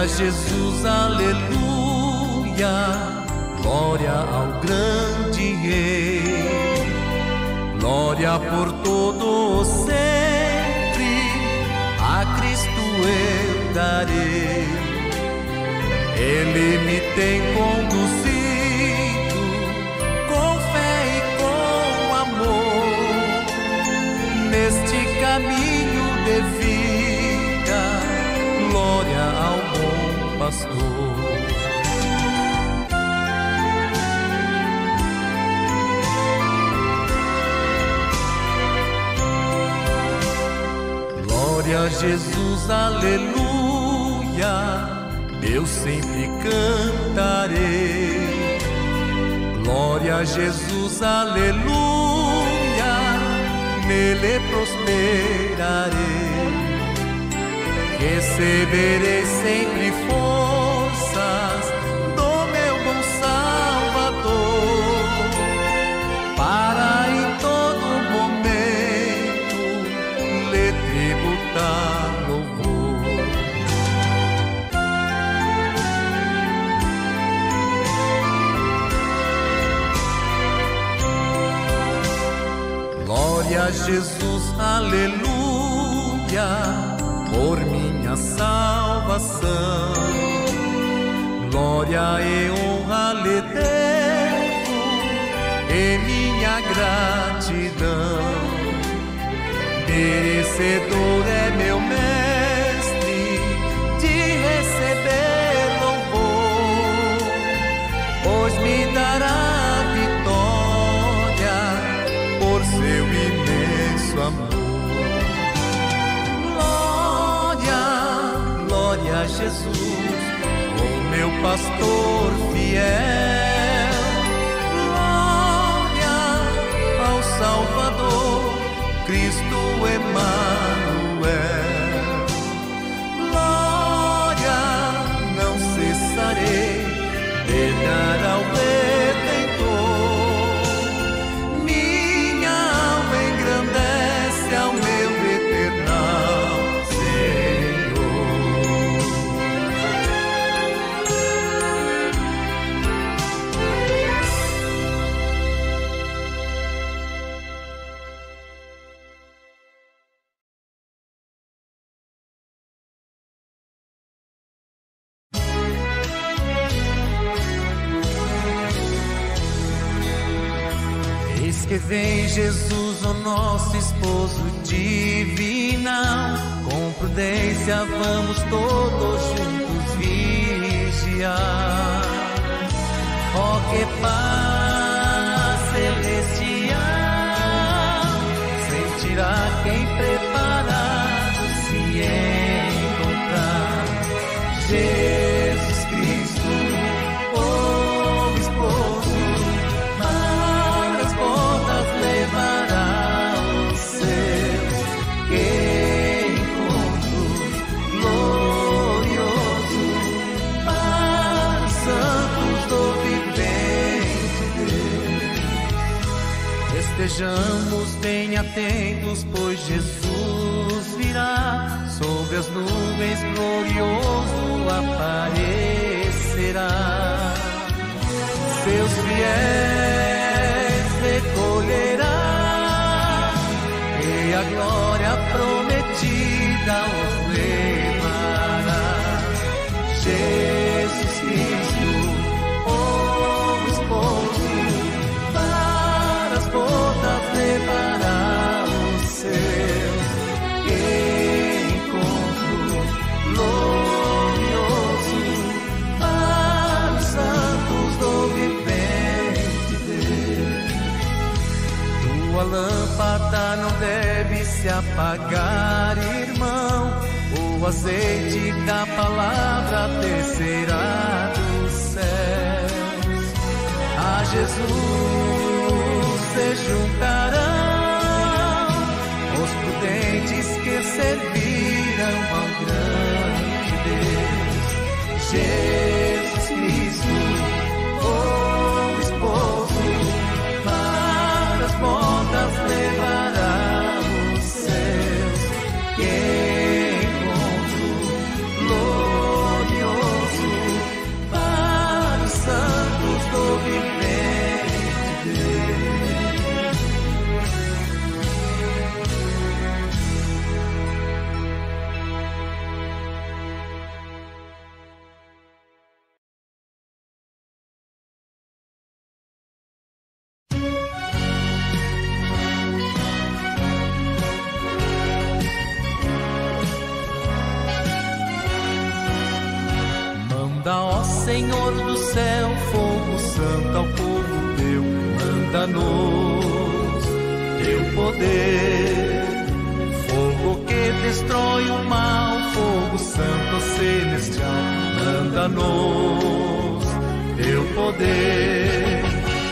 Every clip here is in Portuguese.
a Jesus, aleluia, glória ao grande Rei, glória por todo sempre, a Cristo eu darei. Ele me tem conduzido com fé e com amor neste caminho de vida, glória ao bom pastor. Glória a Jesus, aleluia, eu sempre cantarei. Glória a Jesus, aleluia, nele prosperarei. Receberei sempre forças do meu bom Salvador, para em todo momento lhe tributar louvor. Glória a Jesus, aleluia, por minha salvação. Glória e honra lhe devo e minha gratidão. Merecedor é meu mestre de receber louvor, pois me dará vitória por seu imenso amor. Glória a Jesus, o meu pastor fiel. Glória ao Salvador, Cristo Emanuel. Glória, não cessarei de dar ao Redentor. Minha alma engrandece ao meu eternal que vem Jesus, o nosso esposo divinal. Com prudência vamos todos juntos vigiar. Oh, que paz celestial sentirá quem preparado se encontrar Jesus Cristo, o esposo, levará os seus. Que encontro glorioso para os santos do vivente Deus. Estejamos bem atentos, pois Jesus virá sobre as nuvens, glorioso aparecerá. Seus fiéis recolherá e a glória prometida os levará. Jesus Cristo, o esposo, para as bodas levará os seus. Que encontro glorioso para os santos do vivente Deus. Tua lâmpada não deve se apagar, irmão. O azeite da palavra descerá dos céus. A Jesus se juntarão os prudentes que servirão ao grande Deus. Jesus Cristo, o esposo, para as bodas levará os seus. Que encontro glorioso Senhor do céu, fogo santo ao povo teu, manda-nos teu poder. Fogo que destrói o mal, fogo santo celestial, manda-nos teu poder.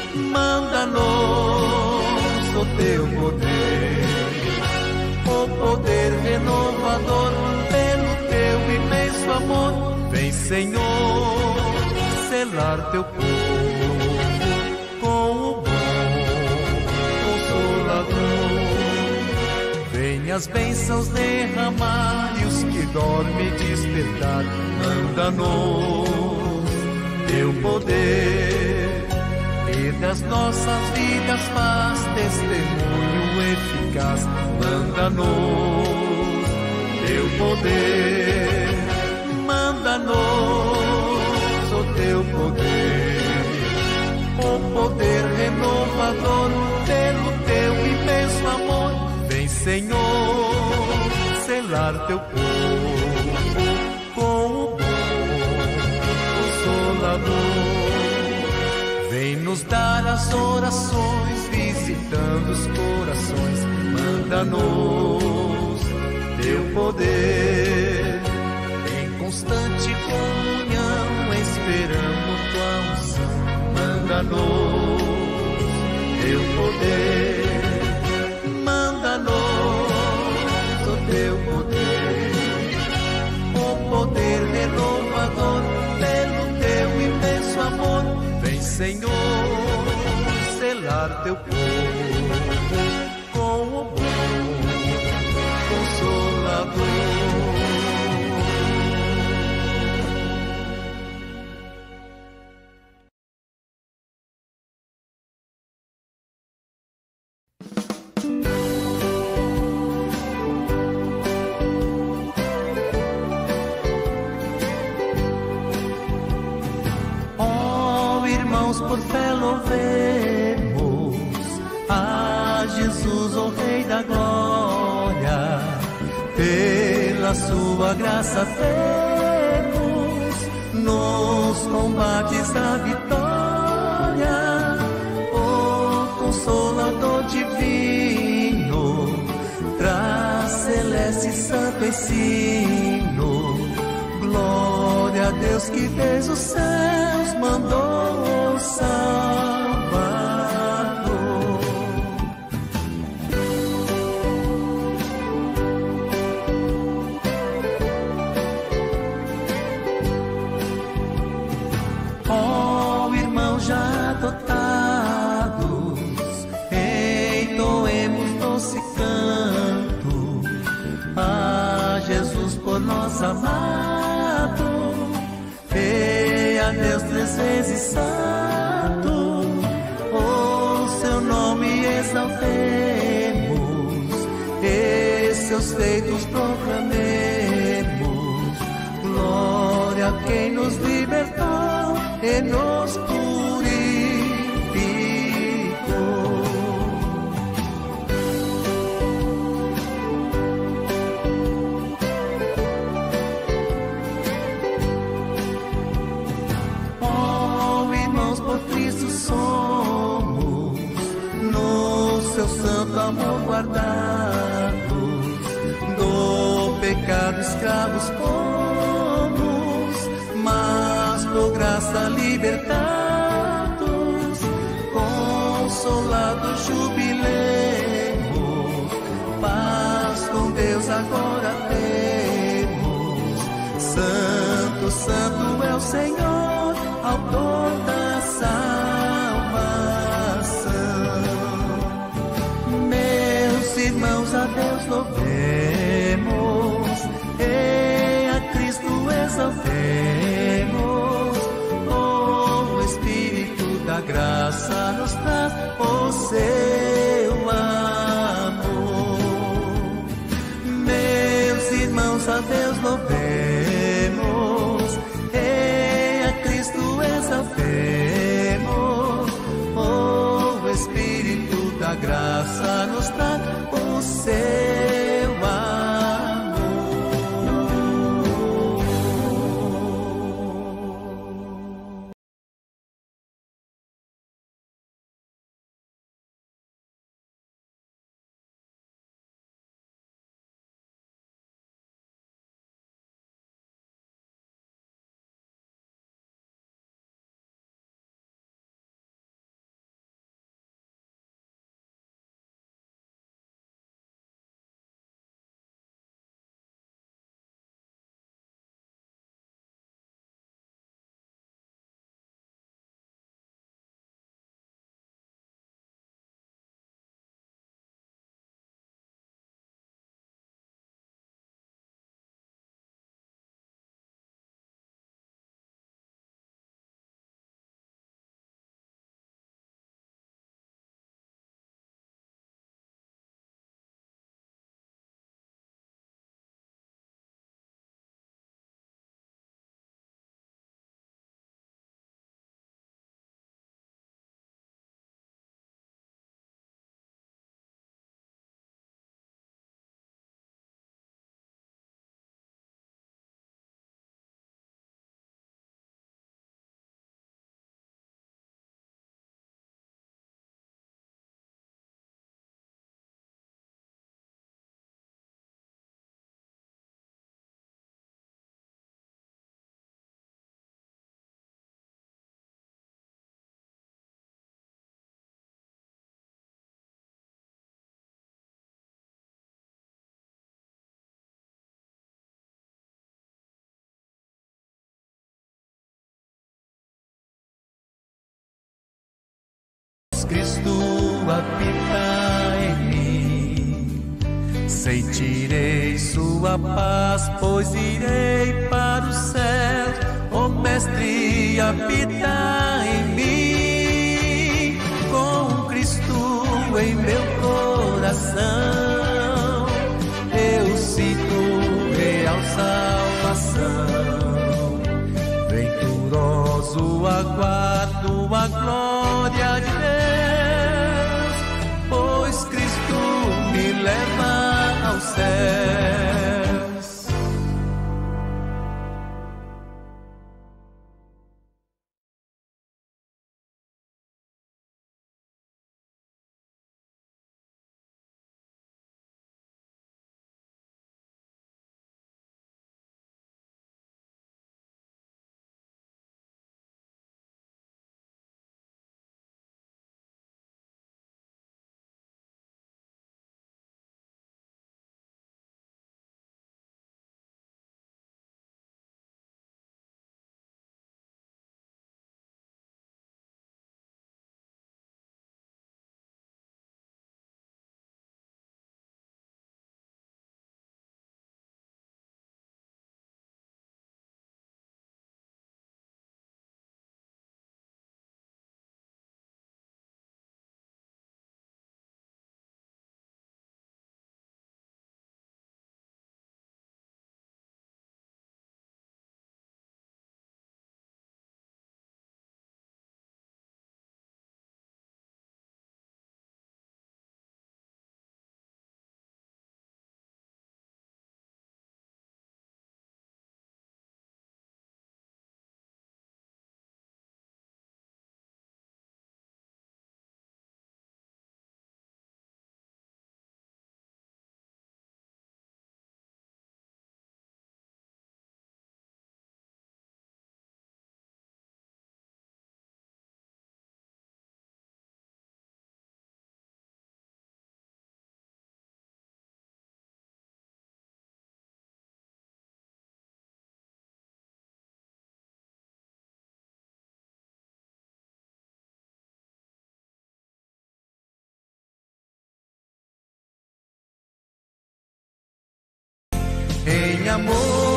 Manda-nos o teu poder, o poder renovador pelo teu imenso amor. Vem, Senhor, selar teu povo com o bom Consolador. Vem as bênçãos derramar e os que dormem despertar. Manda-nos teu poder e das nossas vidas faz testemunho eficaz. Manda-nos teu poder, manda-nos o teu poder, o poder renovador pelo teu imenso amor. Vem, Senhor, selar teu povo com o bom Consolador. Vem nos dar as orações, visitando os corações. Manda-nos teu poder, em constante comunhão, esperando tua unção. Manda-nos teu poder, manda-nos o teu poder, o poder renovador pelo teu imenso amor. Vem, Senhor, selar teu povo com o bom Consolador. Por fé louvemos a Jesus, o Rei da Glória. Pela sua graça temos nos combates a vitória. O Consolador divino traz celeste santo ensino. Glória a Deus que desde os céus mandou o Salvador. Ó irmãos já dotados, entoemos doce canto a Jesus por nós amado. E a Deus 3 vezes santo, o seu nome exaltemos, e seus feitos proclamemos. Glória a quem nos libertou e nos purificou. Somos no seu santo amor guardados, do pecado escravos fomos, mas por graça libertados, consolados jubilemos, paz com Deus agora temos. Santo, santo é o Senhor, autor da salvação. Meus irmãos, a Deus louvemos, e a Cristo exaltemos. O Espírito da graça nos traz o seu amor. Meus irmãos, a Deus louvemos, e a Cristo exaltemos. O Espírito da graça nos traz o seu amor. Cristo habita em mim. Sentirei sua paz, pois irei para o céu. O Mestre habita em mim. Com Cristo em meu coração, eu sinto real salvação. Venturoso aguardo a glória de Deus, pois Cristo me leva aos céus. Em amor,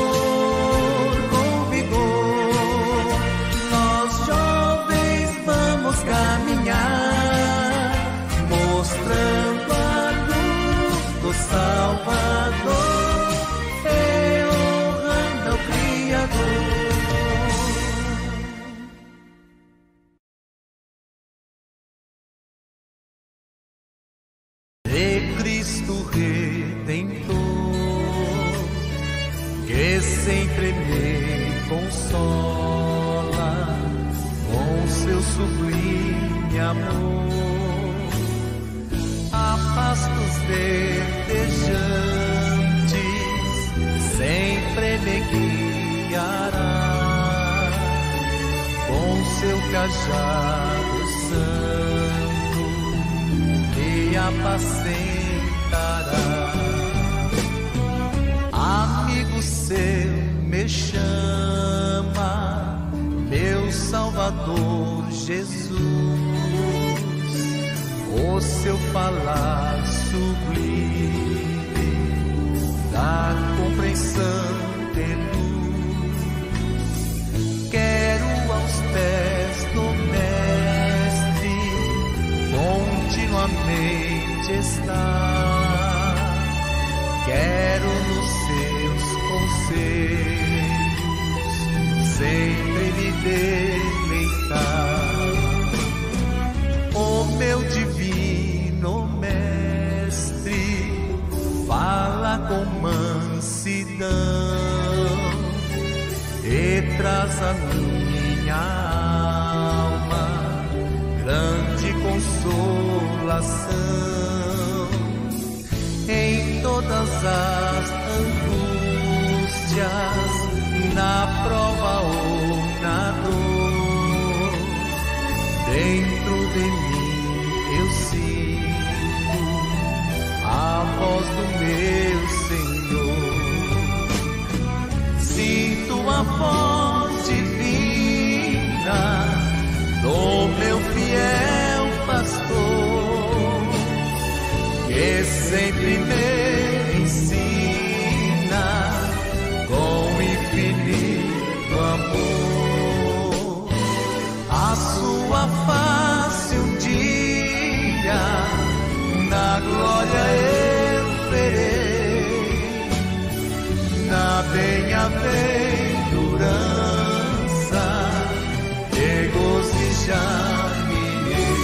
com vigor, nós jovens vamos caminhar, mostrando a luz do Salvador e honrando ao Criador. De Cristo Redentor, que sempre me consola com seu sublime amor. A paz dos verdejantes sempre me guiará, com seu cajado santo me apacentará. Amigo seu me chama, meu Salvador Jesus. O seu falar sublime da compreensão de luz. Quero aos pés do Mestre continuamente estar. Quero nos seus conselhos sempre me deleitar. O meu divino Mestre fala com mansidão e traz a minha alma grande consolação. Em todas as angústias, na prova ou na dor, dentro de mim eu sinto a voz do meu Senhor. Sinto a voz divina do meu fiel pastor, sempre me ensina com infinito amor. A sua face um dia na glória eu verei, na bem-aventurança regozijar-me-ei.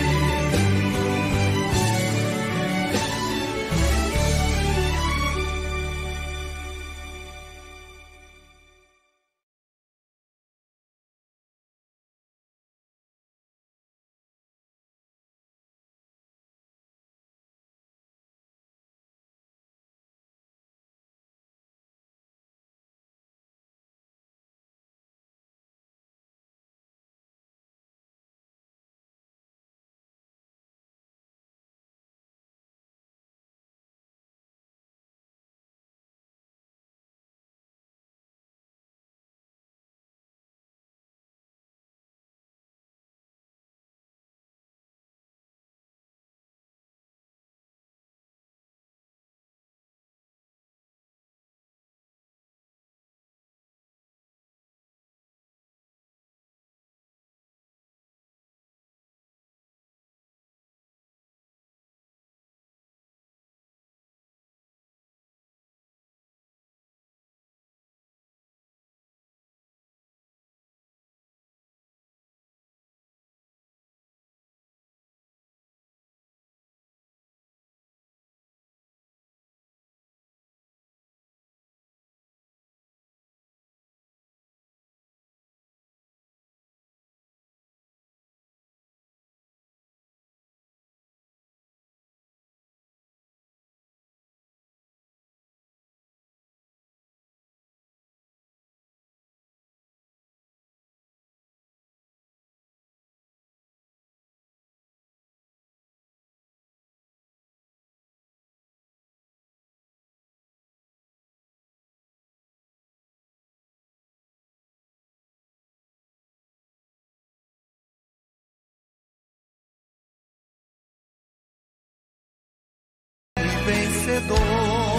Vencedor,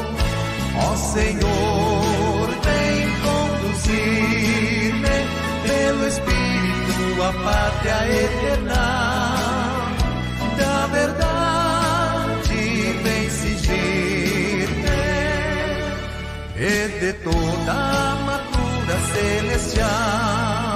ó Senhor, vem conduzir-me pelo Espírito à pátria eterna da verdade, vem cingir-me e de toda a armadura celestial.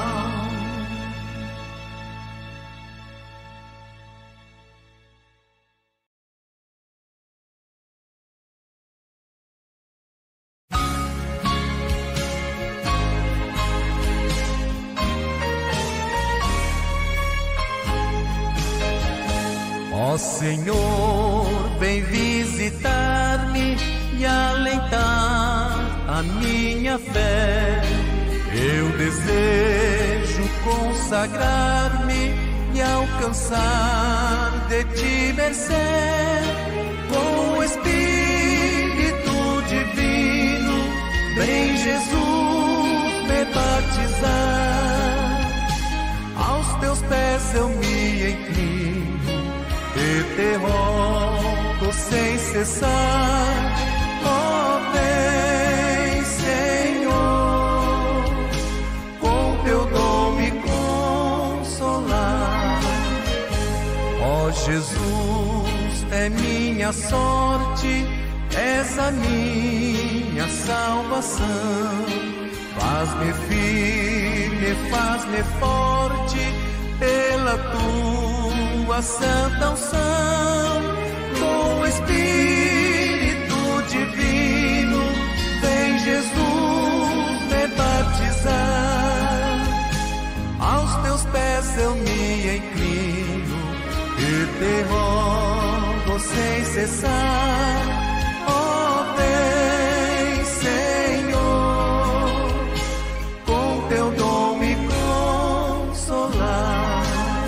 Ó Senhor, vem visitar-me e alentar a minha fé. Eu desejo consagrar-me e alcançar de ti mercê. Com o Espírito Divino, vem Jesus me batizar. Aos teus pés eu me inclino e te rogo sem cessar, ó vem Senhor, com teu dom me consolar. Ó Jesus, é minha sorte, és a minha salvação. Faz-me firme, faz-me forte, pela tua santa unção. Com o Espírito Divino, vem Jesus me batizar. Aos teus pés eu me inclino e te rogo sem cessar, ó vem Senhor, com teu dom me consolar.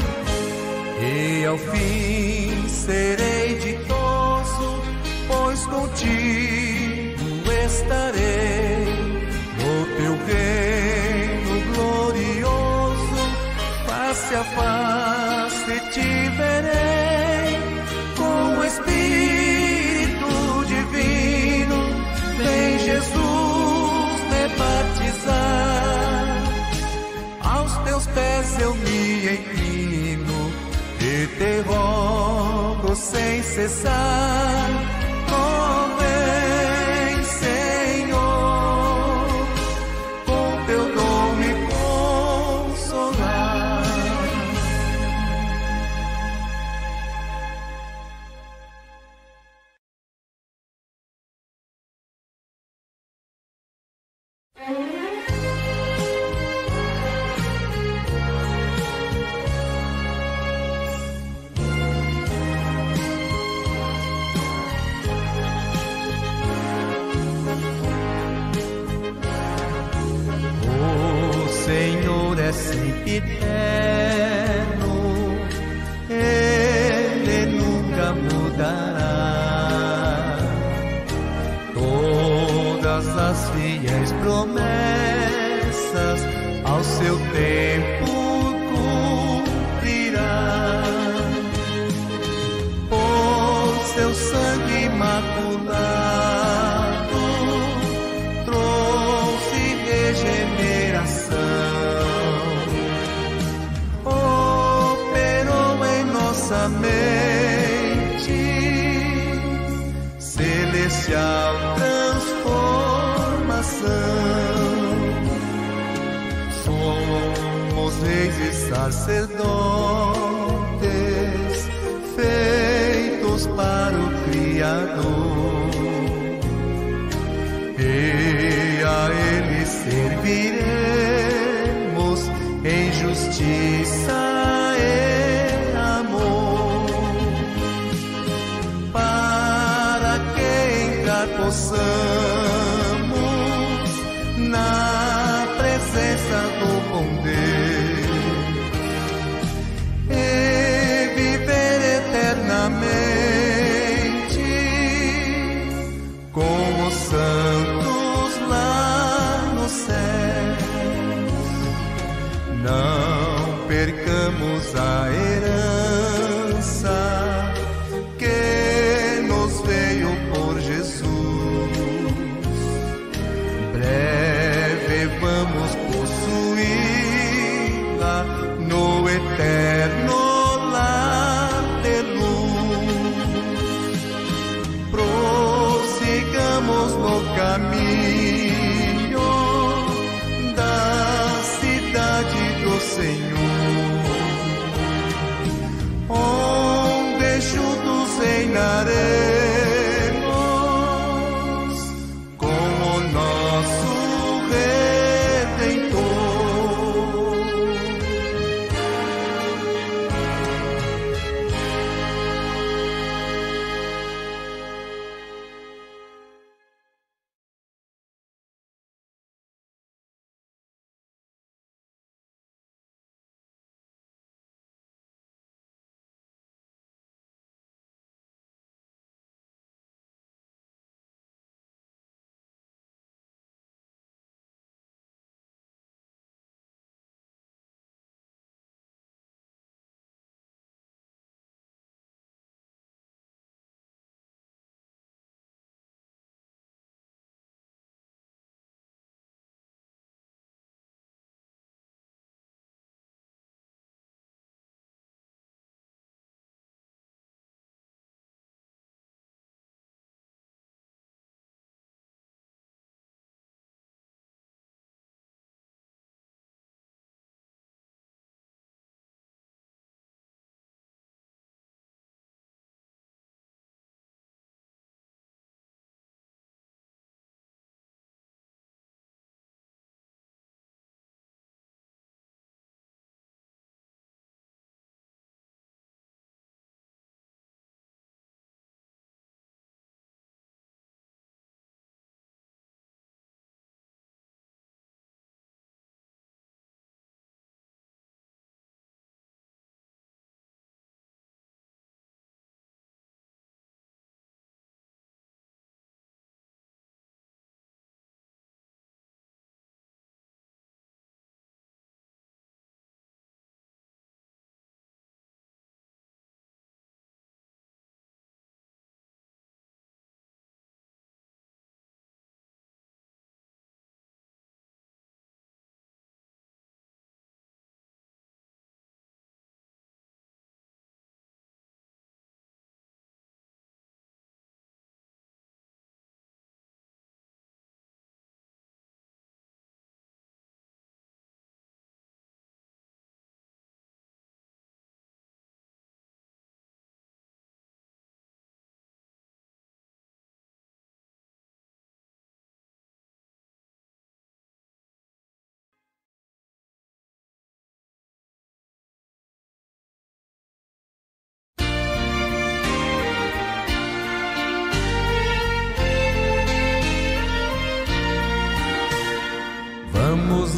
E ao fim serei ditoso, pois contigo estarei no teu reino glorioso. Face a face te verei, com o Espírito logo sem cessar. Oh, vem, Senhor, com teu dom me consolar. É sempre eterno, Ele nunca mudará. Todas as fiéis promessas ao seu tempo cumprirá. Por seu sangue imaculado trouxe regeneração. Nossa mente celestial transformação. Somos reis e sacerdotes feitos para o Criador, e a Ele serviremos em justiça possamos na presença do bom Deus e viver eternamente como santos lá no céu. Não percamos a herança que nos veio por Jesus.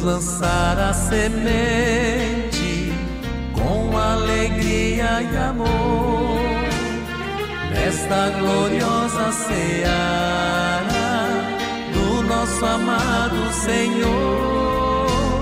lançar a semente com alegria e amor nesta gloriosa seara do nosso amado Senhor.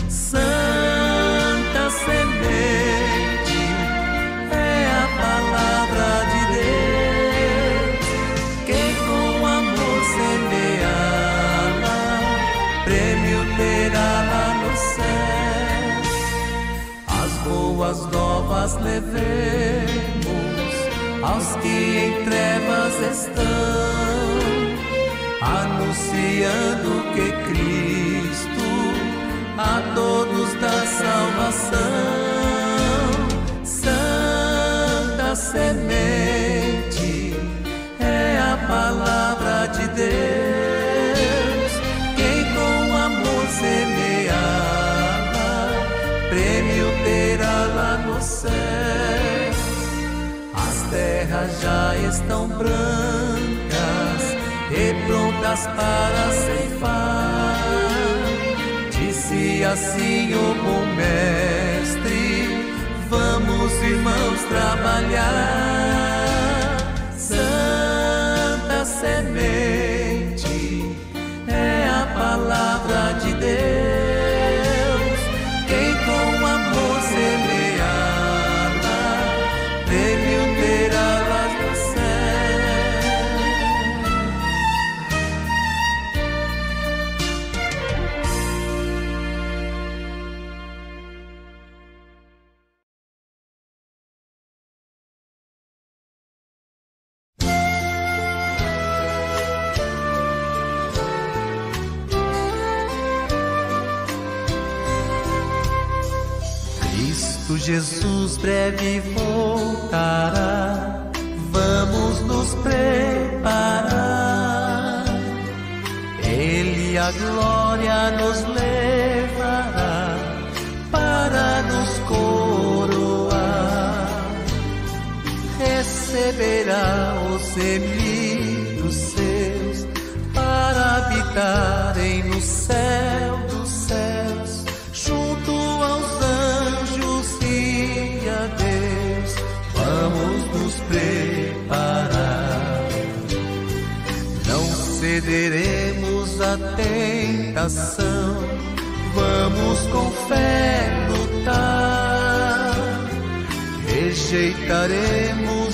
Santa semente é a palavra de Deus, quem com amor semeá-la, prêmio terá lá no céu. As boas novas levemos aos que em trevas estão, anunciando que Cristo a todos dá salvação. Santa semente é a palavra de Deus, quem com amor semeá-la, prêmio terá lá no céu. As terras já estão brancas e prontas para ceifar. Disse assim o bom mestre: vamos, irmãos, trabalhar. Santa semente é a palavra de Deus, quem com amor semeá-la, prêmio terá lá no céu. Cristo Jesus breve voltará, vamos nos preparar. Ele a glória nos levará para nos coroar. Receberá os remidos seus para habitarem no céu dos céus, junto aos anjos e a Deus. Vamos nos preparar, não cederemos à tentação, vamos com fé lutar, rejeitaremos